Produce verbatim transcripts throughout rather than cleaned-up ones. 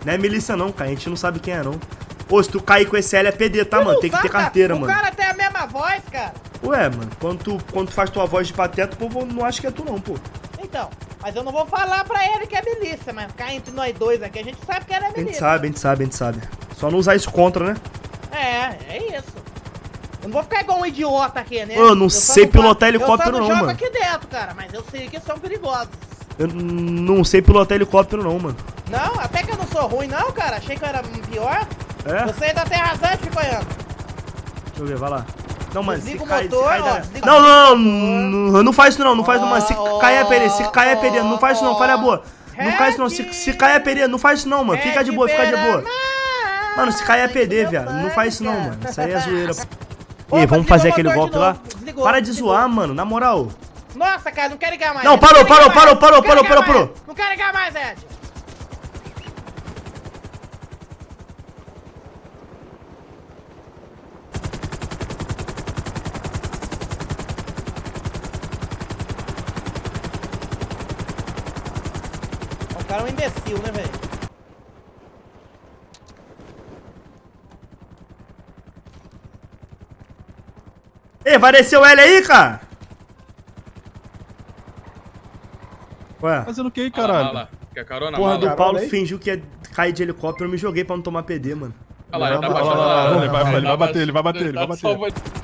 Não é milícia não, cara. A gente não sabe quem é, não. Ô, se tu cair com esse L é P D, tá, mano? Tem que ter carteira, mano. O cara tem a mesma voz, cara. Ué, mano, quando tu, quando tu faz tua voz de pateta, o povo não acha que é tu não, pô. Então, mas eu não vou falar pra ele que é milícia, mas ficar entre nós dois aqui, a gente sabe que ele é milícia. A gente sabe, a gente sabe, a gente sabe. Só não usar isso contra, né? É, é isso. Eu não vou ficar igual um idiota aqui, né? Eu não eu sei pilotar helicóptero não, mano. Eu jogo aqui dentro, cara, mas eu sei que são perigosos. Eu não sei pilotar helicóptero não, mano. Não, até que eu não sou ruim não, cara. Achei que eu era pior. É? Você ainda tem razão, fica olhando. Deixa eu ver, vai lá. Não, mano, desliga se o cai, motor, se cai ó, da... desliga Não, o não, motor. não, não faz isso não, não faz isso, mano. Se Ó, cair a pereira, se ó, cair a pereira, não faz isso não, falha boa. Não faz isso não, se, se cair a pereira, não faz isso não, mano. Fica de boa, fica de boa. Mano, se cair a P D, viado, não faz isso não, mano. Isso aí é zoeira. E aí, vamos fazer aquele golpe lá? Para de zoar, mano, na moral. Nossa, cara, não quero ligar mais. Não, parou, parou, parou, parou, parou, parou, parou. Não quero ligar mais, Ed. O cara é um imbecil, né, velho? Ei, vai descer o L aí, cara? Ué? Fazendo o que aí, caralho? Olha lá, quer carona? Porra do Mala. Paulo fingiu que ia cair de helicóptero, eu me joguei pra não tomar P D, mano. Olha lá, ele tá Olha lá, baixando olha lá, lá. ele vai, ele vai bater, ele vai bater, ele vai bater.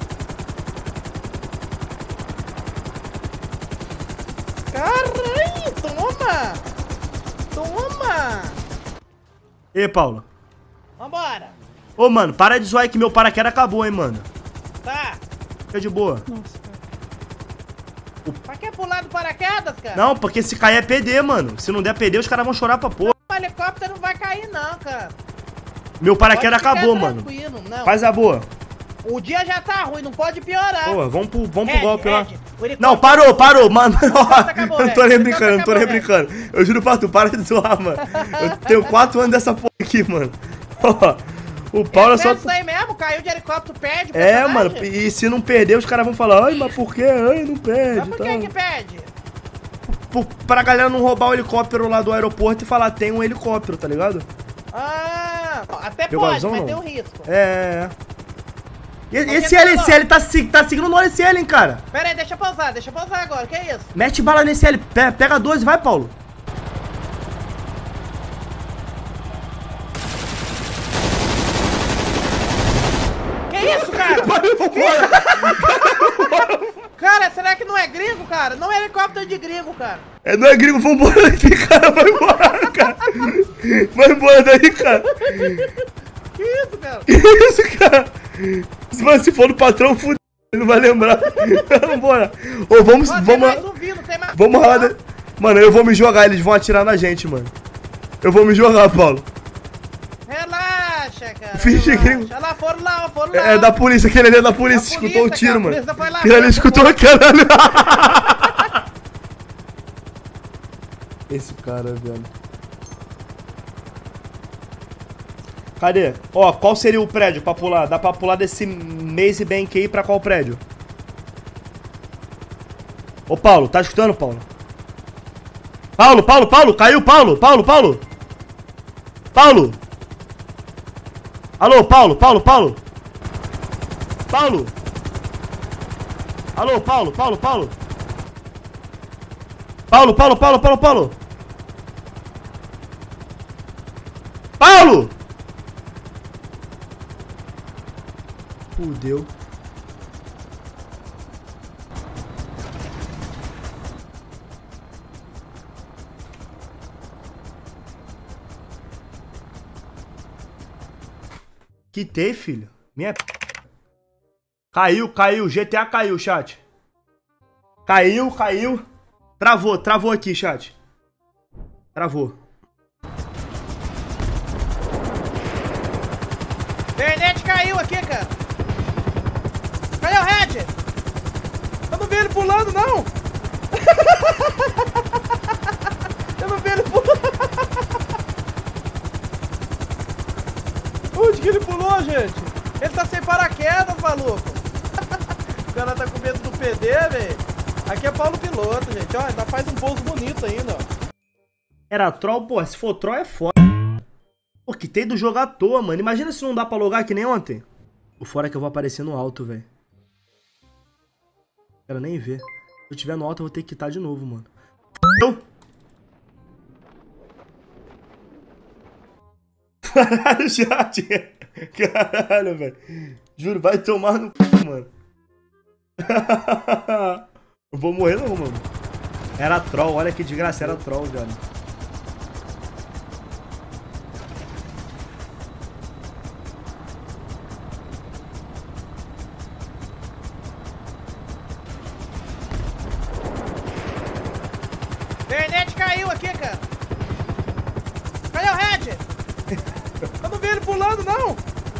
Caralho, toma! Toma! Ei, Paulo. Vambora! Ô, mano, para de zoar aí que meu paraquedas acabou, hein, mano. Tá. Fica de boa. Nossa, cara. Pra que pular do paraquedas, cara? Não, porque se cair é P D, mano. Se não der P D, os caras vão chorar pra porra. O helicóptero não vai cair, não, cara. Meu paraquedas Pode ficar acabou, mano. Não. Faz a boa. O dia já tá ruim, não pode piorar. Pô, vamos pro, vamos pro Ed, golpe lá. Ed, o helicóptero- Não, parou, parou, mano. acabou, Eu não tô Ed. nem O brincando, não tô helicóptero nem acabou, brincando. Eu juro pra tu, para de zoar, mano. Eu tenho quatro anos dessa porra aqui, mano. Ó, o Paulo é só... Isso aí mesmo, caiu de helicóptero, perde o É, personagem. mano, e se não perder, os caras vão falar, ai, mas por quê? Ai, não perde. Mas por que tal. que perde? Por, pra galera não roubar o helicóptero lá do aeroporto e falar, tem um helicóptero, tá ligado? Ah, até Pegou pode, razão, mas não? tem um risco. É, é, é. E- Esse tá L, esse L tá, se- tá seguindo nós esse L, hein, cara. Pera aí, deixa eu pausar, deixa eu pausar agora, que é isso? Mete bala nesse L, pe- pega doze, vai, Paulo. Que isso, cara? Vambora. Cara, será que não é gringo, cara? Não é helicóptero de gringo, cara. É, não é gringo, vambora daqui, cara, vai embora, cara. Vai embora daí, cara. Que isso, cara? Que isso, cara? Mas se for no patrão, fudeu, ele não vai lembrar. Vambora. Ô, vamos, Ó, tem vamos, mais um vindo, tem mais vamos um. ralar. de- Mano, eu vou me jogar, eles vão atirar na gente, mano. Eu vou me jogar, Paulo. Relaxa, cara. Finge relaxa. gringo. Olha lá, foram lá, foram lá. É da polícia, aquele ali é da polícia, Da escutou o polícia, tiro, cara, a mano. polícia foi lá Aquele ali ver, escutou, pô. caralho. Esse cara, velho. Cadê? Ó, qual seria o prédio pra pular? Dá pra pular desse Maze Bank aí pra qual prédio? Ô, Paulo, tá escutando, Paulo? Paulo, Paulo, Paulo, caiu, Paulo, Paulo, Paulo. Paulo. Alô, Paulo, Paulo, Paulo. Paulo. Alô, Paulo, Paulo, Paulo. Paulo, Paulo, Paulo, Paulo, Paulo. Paulo! Fudeu. Quitei, filho. Minha... Caiu, caiu. G T A caiu, chat. Caiu, caiu. Travou, travou aqui, chat. Travou. Internet caiu aqui, cara. Cadê o Red? Eu não vi ele pulando, não. Eu não vi ele pulando. Onde que ele pulou, gente? Ele tá sem paraquedas, maluco. O cara tá com medo do P D, velho. Aqui é Paulo Piloto, gente. Ó, ainda faz um pouso bonito ainda, ó. Era troll, pô. Se for troll é foda. Pô, que tem do jogo à toa, mano. Imagina se não dá pra logar que nem ontem. O fora é que eu vou aparecer no alto, velho. Quero nem ver. Se eu tiver no alto, eu vou ter que quitar de novo, mano. Eu... Caralho, chat. Caralho, velho. Juro, vai tomar no c, mano. Não vou morrer não, mano. Era troll, olha que desgraça, era troll, velho. Internet caiu aqui, cara. Cadê o Red? Eu não vi ele pulando, não.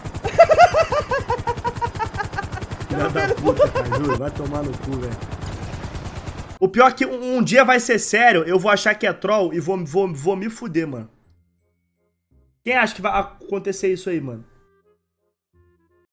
Filha da puta, cara, juro, vai tomar no cu, velho. O pior é que um, um dia vai ser sério, eu vou achar que é troll e vou, vou, vou me fuder, mano. Quem acha que vai acontecer isso aí, mano?